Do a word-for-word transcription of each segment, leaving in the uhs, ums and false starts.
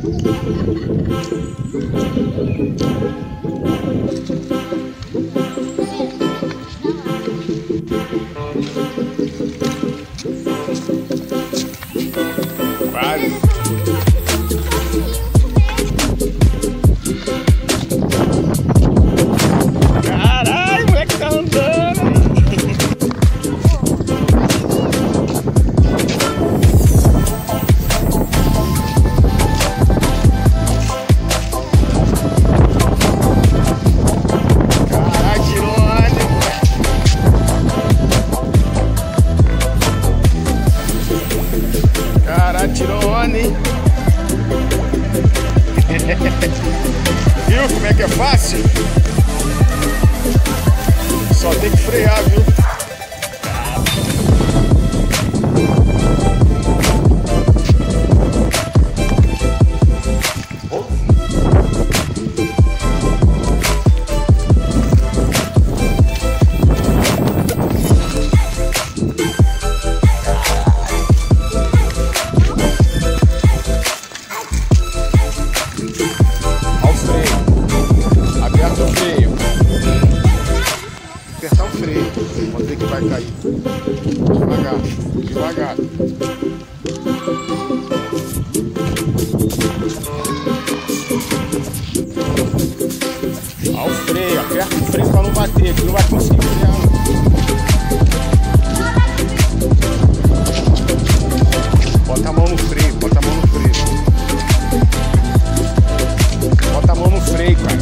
Vale. Caralho, o moleque tá andando. Caralho, tirou onda, Caralho, tirou onda, hein? Viu como é que é fácil? Só tem que frear, viu? Olha o freio. Aperta o freio. Apertar o freio. Vamos ver que vai cair. Devagar, devagar. Olha o freio, aperta o freio para não bater, que não vai conseguir frear. Bota a mão no freio, bota a mão no freio. Bota a mão no freio, cara.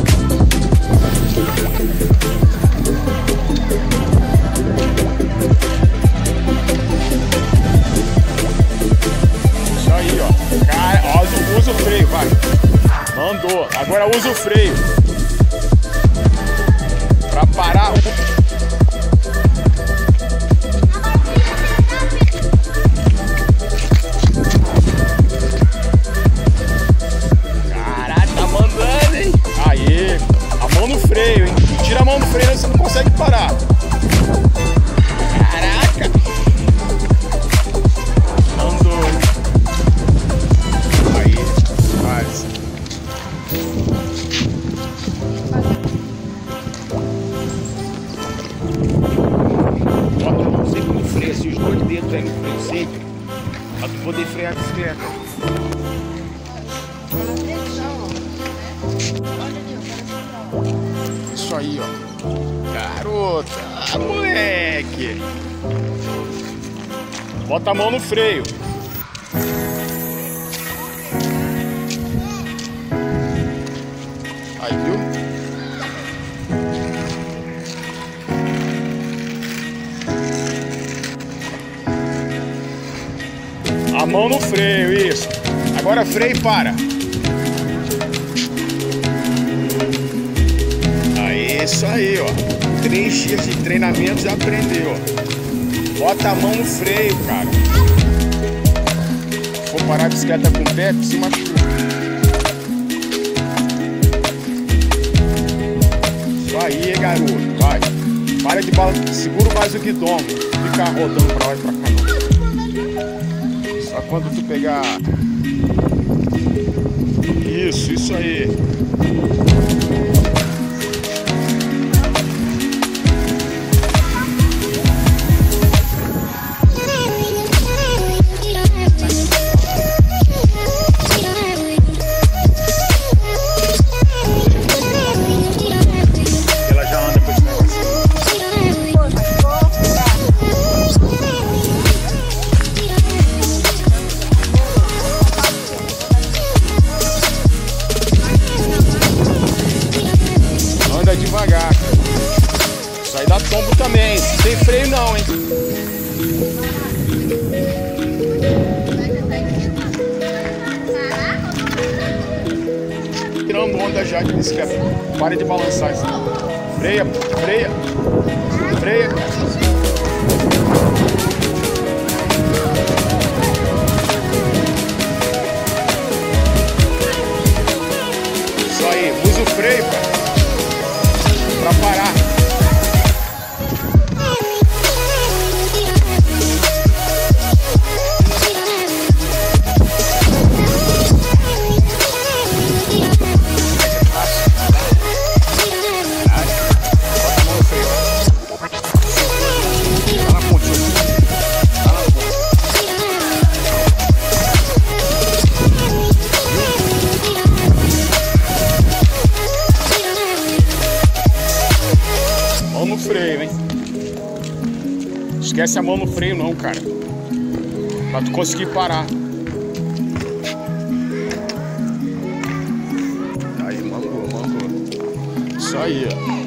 Isso aí, ó. Cara, ó, usa, usa o freio, vai. Mandou. Agora usa o freio. Pra parar. Caralho, tá mandando, hein? Aí, a mão no freio, hein? Tira a mão do freio, você não consegue parar. Caraca! Mandou. Aí, faz. Bota a mão sempre no freio, se os dois dedos aí no freio sempre, pra tu poder frear a bicicleta. Isso aí, ó. Garota, ah, moleque. Bota a mão no freio. Aí, viu? A mão no freio, isso. Agora freio e para. Aí, isso aí, ó. Três dias de treinamento já aprendeu, ó. Bota a mão no freio, cara. Se for parar a bicicleta com o pé, se machuca. Isso aí, garoto, vai. Para de balançar, segura mais o guidão, fica rodando pra lá e pra cá. Só quando tu pegar. Isso, isso aí. Devagar. Isso aí dá tombo também. Não tem freio não, hein? Tirando onda já de bicicleta. Para de balançar isso. Freia, freia. Freia. Isso aí, usa o freio, cara. Pra parar. esquece a mão no freio não, cara. Pra tu conseguir parar. Aí, mangou, mangou. Isso aí, ó.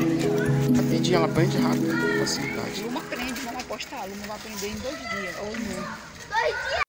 Rapidinho, ela aprende rápido, facilidade. Luma aprende, vamos apostar. Luma vai aprender em dois dias, ou em um.